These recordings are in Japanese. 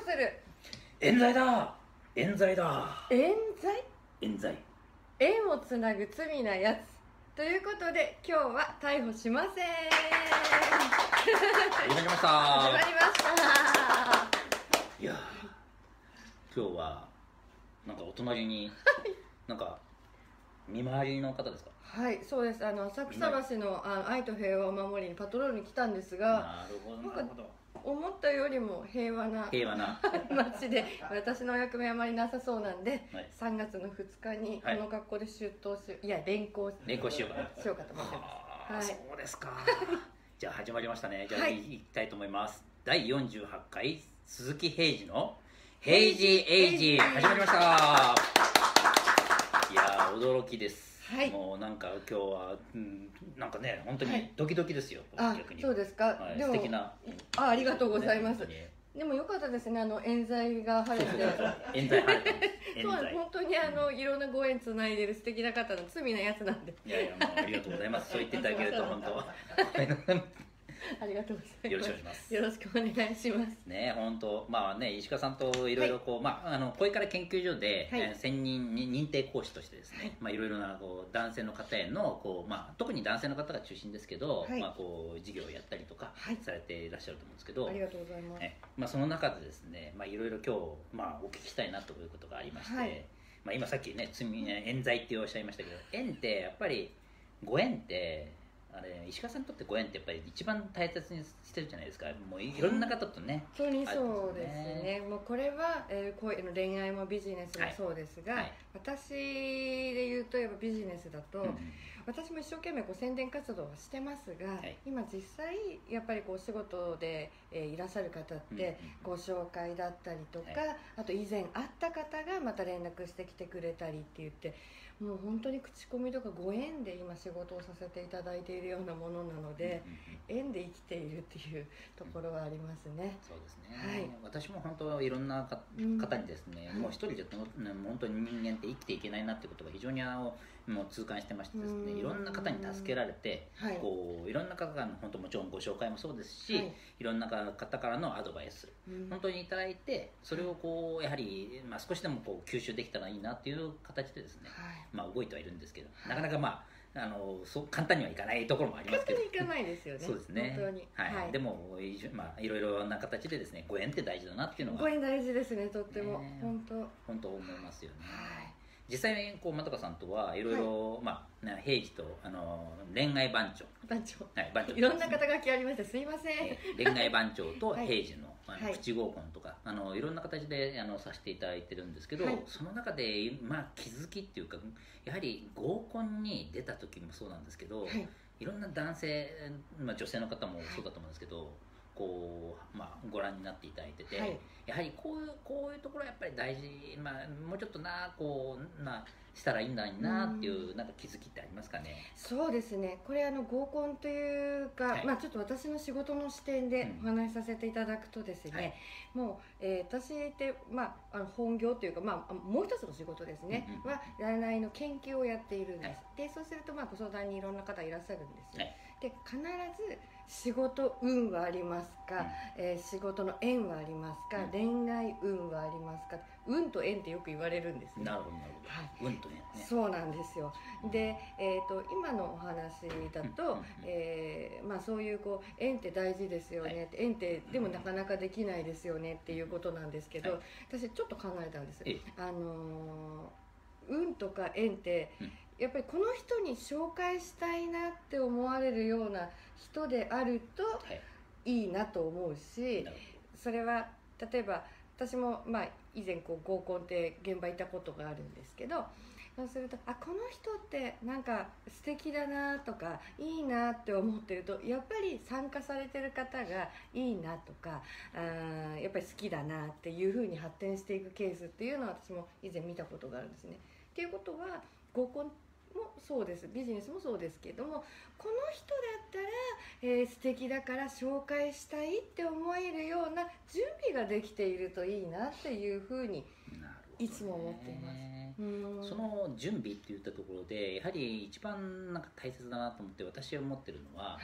する冤罪だ冤罪だ冤罪冤罪。 縁をつなぐ罪なやつということで今日は逮捕しません。 始まりました。 始まりました。 いやー、今日はなんかお隣になんか見回りの方ですか？ はい、そうです。浅草橋の愛と平和を守りにパトロールに来たんですが、 なるほどなるほど。 思ったよりも平和な街で私のお役目あまりなさそうなんで、はい、3月の2日にこの格好で出頭連行しようかなと思ってます。 はい、そうですか。じゃあ始まりましたね。じゃあ、はい、いきたいと思います。第48回鈴木平治の平治エイジ始まりました。いやー、驚きです。はい、もうなんか今日は、なんかね本当にドキドキですよ、 はい、逆に。そうですか、はい、でも素敵なありがとうございます、ね、でもよかったですね、冤罪が晴れて冤罪晴れてそう本当にいろんなご縁つないでる素敵な方の罪なやつなんで、 いやいやもうありがとうございます。そう言っていただけると本当ありがとうございます。 よろしくお願いします。 よろしくお願いしますね。本当まあね、石川さんといろいろこう、はい、これから研究所で、はい、専任に認定講師としてですね、はい、いろいろなこう男性の方へのこう、特に男性の方が中心ですけど、はい、こう授業をやったりとかされていらっしゃると思うんですけど、 ありがとうございます。 その中でですね、いろいろ今日お聞きしたいなということがありまして、はい、今さっきね冤罪っておっしゃいましたけど、縁ってやっぱりご縁ってあれ石川さんにとってご縁ってやっぱり一番大切にしてるじゃないですか。もういろんな方とね、 本当にそうですね。もうこれは、恋愛もビジネスもそうですが、はい、私で言うとやっぱビジネスだと、私も一生懸命宣伝活動はしてますが、はい、今実際やっぱりお仕事で、いらっしゃる方って、ご紹介だったりとか、はい、あと以前会った方がまた連絡してきてくれたりって言って、もう本当に口コミとかご縁で今仕事をさせていただいているようなものなので、縁で生きているっていうところはありますね。 そうですね、はい、私も本当いろんな方にですね、もう一人じゃ本当に人間って生きていけないなっていうことが非常にもう痛感してましてですね、いろんな方に助けられて、いろんな方からの本当もちろんご紹介もそうですし、いろんな方からのアドバイス、本当にいただいて、それをやはり少しでも吸収できたらいいなっていう形でですね、動いてはいるんですけど、なかなかそう簡単にはいかないところもありますけど、 簡単にいかないですよね。 そうですね、 本当に、 はい、でもいろいろな形でですね、ご縁って大事だなっていうのが、 ご縁大事ですね、とっても、本当思いますよね。実際に真高さんとはいろいろ平時と恋愛番長、 いろんな肩書きありましてすいません。 恋愛番長と平時のプチ合コンとかいろんな形でさせていただいてるんですけど、その中で気づきっていうか、やはり合コンに出た時もそうなんですけど、いろんな男性、女性の方もそうだと思うんですけど、ご覧になっていただいてて、やはりこういうところはやっぱり大事、もうちょっとしたらいいんだなっていうなんか気づきってありますかね？ そうですね、これ合コンというか、ちょっと私の仕事の視点でお話しさせていただくとですね、もう、私って本業というか、もう一つの仕事ですね、は占いの研究をやっているんです。でそうするとご相談にいろんな方いらっしゃるんですよ。で必ず仕事運はありますか、仕事の縁はありますか、恋愛運はありますか。運と縁ってよく言われるんですね。 なるほどなるほど、運と縁ね。 そうなんですよ。で、今のお話だと、そういう縁って大事ですよね、縁ってでもなかなかできないですよねっていうことなんですけど、私ちょっと考えたんです。運とか縁ってやっぱりこの人に紹介したいなって思われるような人であるといいなと思うし、それは例えば私も以前合コンって現場行ったことがあるんですけど、そうするとこの人ってなんか素敵だなとかいいなって思ってると、やっぱり参加されてる方がいいなとかやっぱり好きだなっていう風に発展していくケースっていうのは私も以前見たことがあるんですね。っていうことは合コンもそうです、ビジネスもそうですけども、この人だったら、素敵だから紹介したいって思えるような準備ができているといいなっていうふうにいつも思っています。 その準備っていったところでやはり一番大切だなと思って私は思ってるのは、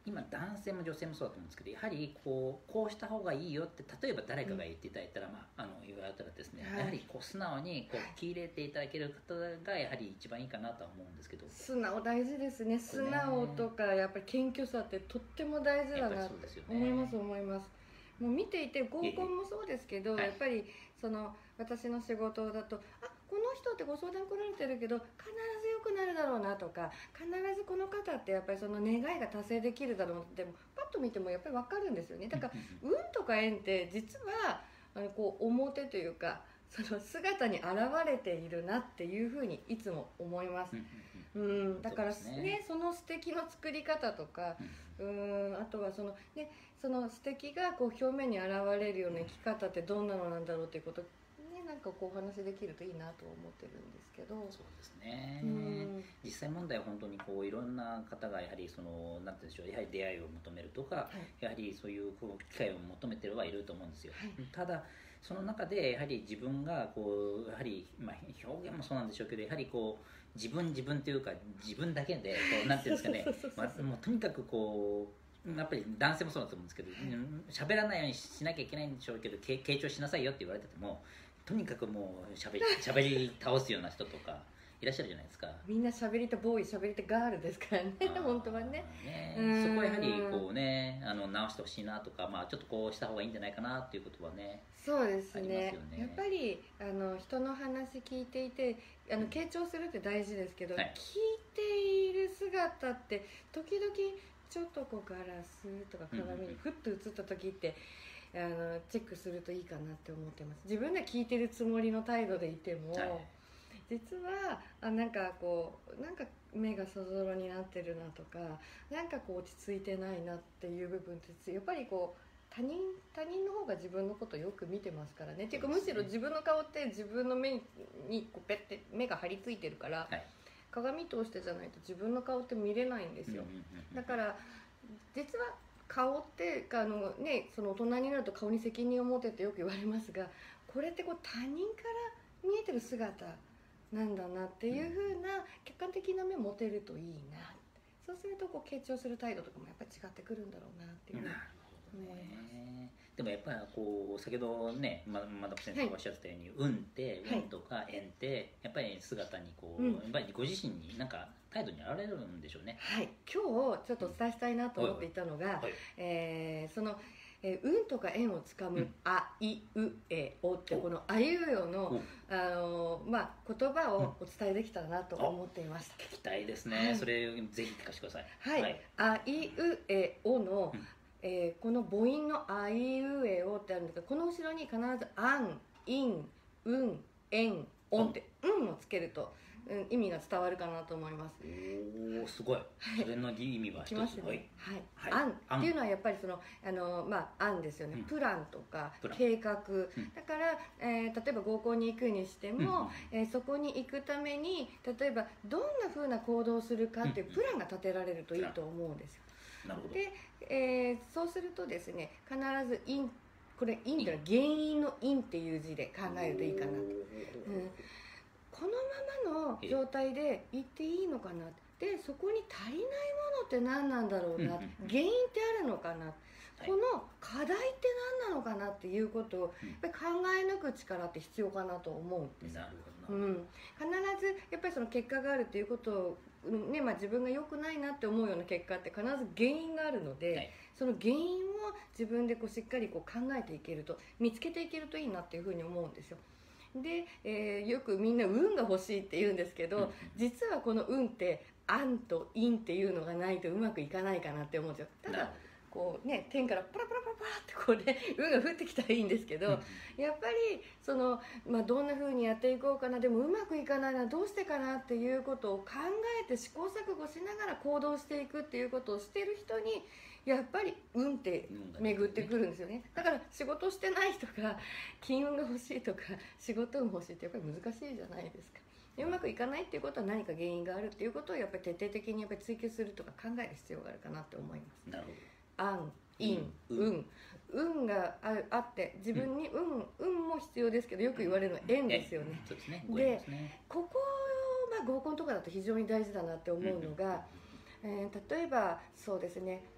今男性も女性もそうだと思うんですけど、やはりこうした方がいいよって例えば誰かが言っていただいたら、言われたらですね、やはり素直に聞き入れていただける方がやはり一番いいかなとは思うんですけど。 素直大事ですね。素直とかやっぱり謙虚さってとっても大事だなって思います思います。もう見ていて合コンもそうですけど、やっぱり私の仕事だとこの人ってご相談来られてるけど必ず良くなるだろうなとか、必ずこの方ってやっぱりその願いが達成できるだろうなって、パッと見てもやっぱり分かるんですよね。だから運とか縁って実は表というかその姿に現れているなっていうふうにいつも思います。だからね、その素敵の作り方とか、あとはその素敵が表面に現れるような生き方ってどんなのなんだろうっていうことなんかお話できるといいなと思ってるんですけど。 そうですね、実際問題は本当にいろんな方がやはりなんていうんでしょう、やはり出会いを求めるとか、やはりそういう機会を求めてるはいると思うんですよ、ただその中でやはり自分がやはり、表現もそうなんでしょうけど、やはり自分というか自分だけでなんていうんですかね、もうとにかくやっぱり男性もそうだと思うんですけど、喋らないようにしなきゃいけないんでしょうけど、傾聴しなさいよって言われててもとにかくもう喋り倒すような人とかいらっしゃるじゃないですか。 みんな喋り手ボーイ、喋り手ガールですからね本当はね。 そこはやはり直してほしいなとか、ちょっとこうした方がいいんじゃないかなっていうことはね。 そうですね。やっぱり人の話聞いていて傾聴するって大事ですけど、聞いている姿って時々ちょっとガラスとか鏡にふっと映った時ってチェックするといいかなって思ってます。自分で聞いてるつもりの態度でいても、実はなんか目がそぞろになってるなとか、なんか落ち着いてないなっていう部分ってやっぱり他人の方が自分のことをよく見てますからね。っていうかむしろ自分の顔って自分の目にペッて目が張り付いてるから、鏡通してじゃないと自分の顔って見れないんですよ。だから実は顔ってその大人になると顔に責任を持てってよく言われますが、これって他人から見えてる姿なんだなっていう風な客観的な目を持てるといいな。そうすると傾聴する態度とかもやっぱり違ってくるんだろうなっていう。 でもやっぱり先ほどねまどこ先生がおっしゃってたように、運とか縁ってやっぱり姿にやっぱりご自身になんか態度に現れるんでしょうね。 今日ちょっとお伝えしたいなと思っていたのが、その運とか縁をつかむあいうえおってこのあいうえおの言葉をお伝えできたらなと思っています。 聞きたいですね。それぜひ聞かせてください。 あいうえおのこの母音のあいうえおってあるんですけど、この後ろに必ずあん、いん、うん、えん、おんってうんをつけると意味が伝わるかなと思います。 おお、すごい。それの意味は一つ。 あんっていうのはやっぱり案ですよね。プランとか計画。だから例えば合コンに行くにしても、そこに行くために例えばどんな風な行動をするかっていうプランが立てられるといいと思うんですよ。で、そうするとですね、必ず因、これ因っていうのは原因の因っていう字で考えるといいかなと。このままの状態で行っていいのかな、でそこに足りないものって何なんだろうな、原因ってあるのかな、この課題って何なのかなっていうことをやっぱり考え抜く力って必要かなと思うんです。 なるほど、 必ずやっぱりその結果があるっていうことをね、自分が良くないなって思うような結果って必ず原因があるので、その原因を自分でしっかり考えていけると、見つけていけるといいなっていうふうに思うんですよ。で、よくみんな運が欲しいって言うんですけど、実はこの運って案と因っていうのがないとうまくいかないかなって思うんですよ。ただ天からパラパラパラって運が降ってきたらいいんですけど、やっぱりどんな風にやっていこうかな、でもうまくいかないな、どうしてかなっていうことを考えて試行錯誤しながら行動していくっていうことをしてる人にやっぱり運って巡ってくるんですよね。だから仕事してない人が金運が欲しいとか仕事運欲しいってやっぱり難しいじゃないですか。うまくいかないっていうことは何か原因があるっていうことをやっぱり徹底的に追求するとか考える必要があるかなって思います。 なるほど。 案、因、運があって自分に運も必要ですけど、よく言われるのは縁ですよね。でここ合コンとかだと非常に大事だなって思うのが、例えばそうですね、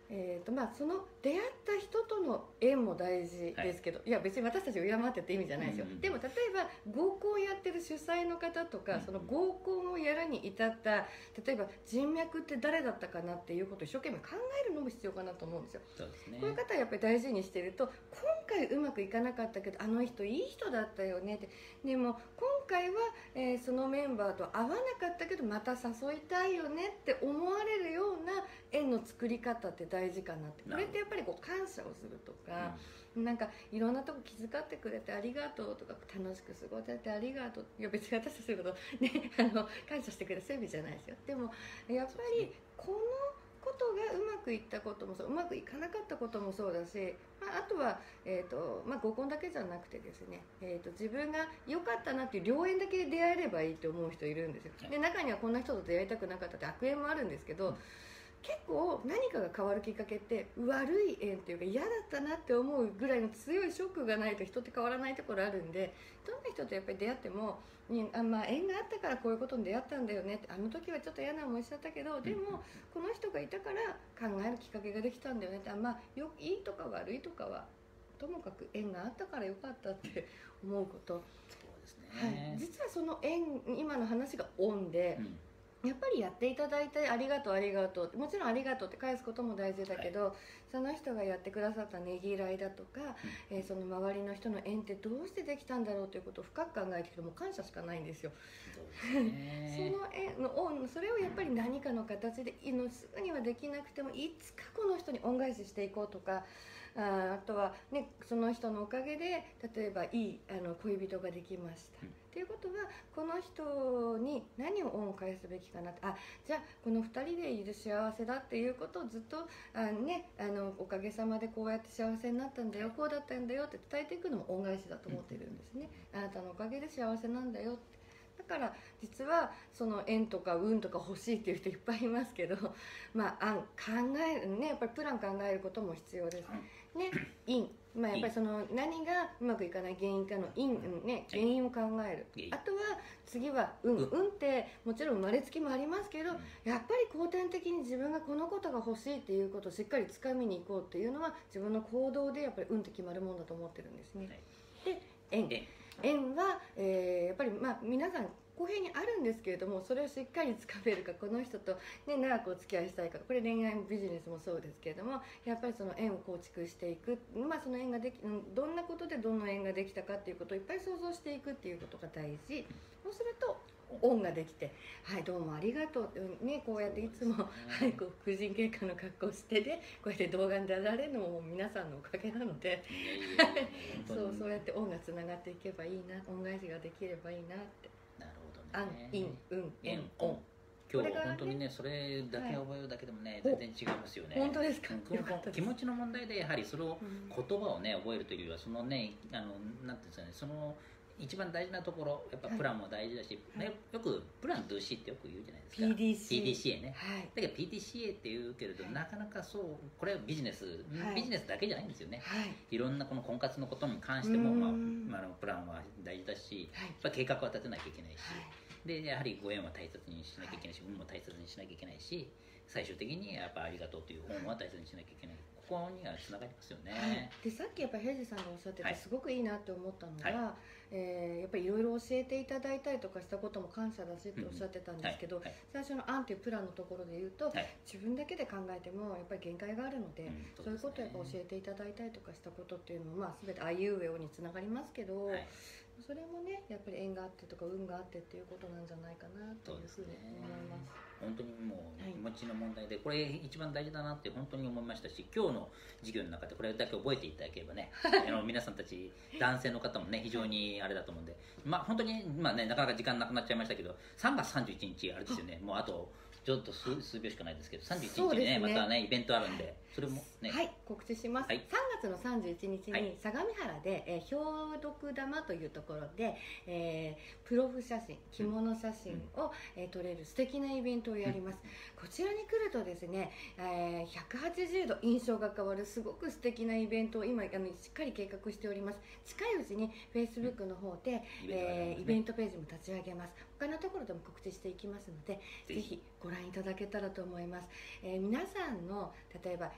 その出会った人との縁も大事ですけど、いや別に私たちを敬ってって意味じゃないですよ、でも例えば合コンやってる主催の方とか、その合コンをやるに至った例えば人脈って誰だったかなっていうことを一生懸命考えるのも必要かなと思うんですよ。 そうですね、 こういう方はやっぱり大事にしてると、今回うまくいかなかったけどあの人いい人だったよねって、でも今回は、そのメンバーと合わなかったけどまた誘いたいよねって思われるような縁の作り方って大事かなって。これってやっぱりこう感謝をするとか、なんかいろんなとこ気遣ってくれてありがとうとか、楽しく過ごせてありがとう、いや別に私たちそういうことね感謝してくれるそういう意味じゃないですよ。でもやっぱりこのことがうまくいったこともそう、うまくいかなかったこともそうだし、あとは、合コンだけじゃなくてですね、自分が良かったなっていう良縁だけで出会えればいいと思う人いるんですよ。で中にはこんな人と出会いたくなかったって悪縁もあるんですけど、結構何かが変わるきっかけって悪い縁っていうか嫌だったなって思うぐらいの強いショックがないと人って変わらないところあるんで、どんな人とやっぱり出会っても縁があったからこういうことに出会ったんだよねって、あの時はちょっと嫌な思いしちゃったけどでもこの人がいたから考えるきっかけができたんだよねって、いいとか悪いとかはともかく縁があったからよかったって思うこと、 そうですね、 実はその縁、今の話が恩で、やっぱりやっていただいてありがとうありがとう、もちろんありがとうって返すことも大事だけど、その人がやってくださったねぎらいだとか、その周りの人の縁ってどうしてできたんだろうということを深く考えていくともう感謝しかないんですよ。その縁の恩、それをやっぱり何かの形ですぐにはできなくてもいつかこの人に恩返ししていこうとか、あとは、ね、その人のおかげで例えばいい恋人ができました、っていうことはこの人に何を恩を返すべきかなって、じゃあこの2人でいる幸せだっていうことをずっとおかげさまでこうやって幸せになったんだよ、こうだったんだよって伝えていくのも恩返しだと思ってるんですね。あなたのおかげで幸せなんだよって。だから実はその縁とか運とか欲しいっていう人いっぱいいますけど、考えるね、やっぱりプラン考えることも必要ですね。因、やっぱりその何がうまくいかない原因かの原因を考える。あとは次は運ってもちろん生まれつきもありますけど、やっぱり後天的に自分がこのことが欲しいっていうことをしっかりつかみに行こうっていうのは自分の行動でやっぱり運って決まるものだと思ってるんですね。で縁は、やっぱり皆さん公平にあるんですけれども、それをしっかりつかめるか、この人と、長くお付き合いしたいか、これ恋愛もビジネスもそうですけれども、やっぱりその縁を構築していく、その縁がどんなことでどの縁ができたかっていうことをいっぱい想像していくっていうことが大事。そうすると恩ができて、どうもありがとう、こうやっていつも、こう婦人警官の格好をしてでこうやって動画に出られるのも皆さんのおかげなのでそうやって恩がつながっていけばいいな、恩返しができればいいなって。 なるほどね。 因運縁恩、 今日は本当にね、それだけ覚えるだけでもね、全然違いますよね。 本当ですか。 気持ちの問題でやはりそれを言葉をね覚えるというよりは、そのねなんていうんですかね、その一番大事なところ、やっぱプランも大事だし、よくプラン do ってよく言うじゃないですか。PDCA ね。だけど PDCA って言うけれど、なかなかそう、これはビジネスだけじゃないんですよね。いろんなこの婚活のことに関しても、プランは大事だし、やっぱ計画は立てなきゃいけないし、でやはりご縁は大切にしなきゃいけないし、運も大切にしなきゃいけないし、最終的にやっぱありがとうという恩は大切にしなきゃいけない。ここにはつながりますよね。 でさっきやっぱ平次さんがおっしゃっててすごくいいなって思ったのが、やっぱりいろいろ教えていただいたりとかしたことも感謝だしっておっしゃってたんですけど、最初の案っていうプランのところで言うと、自分だけで考えてもやっぱり限界があるので、そういうことをやっぱ教えていただいたりとかしたことっていうのも、全てあいうえおにつながりますけど、それもねやっぱり縁があってとか運があってっていうことなんじゃないかなというふうに思います。 本当にもう気持ちの問題で、これ一番大事だなって本当に思いましたし、今日の授業の中でこれだけ覚えていただければね、皆さんたち男性の方もね非常にあれだと思うんで、本当になかなか時間なくなっちゃいましたけど、3月31日あれですよね、もうあとちょっと数秒しかないですけど、31日にねまたねイベントあるんで、それもね告知します。3月の31日に相模原で氷毒玉というところでプロフ写真、着物写真を撮れる素敵なイベントをやります。こちらに来るとですね、180度印象が変わるすごく素敵なイベントを今しっかり計画しております。近いうちに Facebook の方でイベントページも立ち上げます。他のところでも告知していきますので、ぜひご覧いただけたらと思います。皆さんの例えば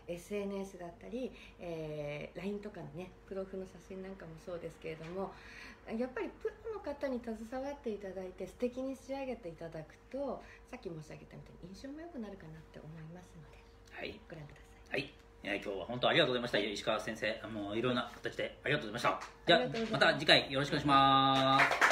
SNS だったり、LINE とかのねプロフの写真なんかもそうですけれども、やっぱりプロの方に携わっていただいて素敵に仕上げていただくと、さっき申し上げたみたいに印象も良くなるかなって思いますので、はい、ご覧ください。はい、 今日は本当ありがとうございました。石川先生、もういろんな形でありがとうございました。じゃあまた次回よろしくお願いします。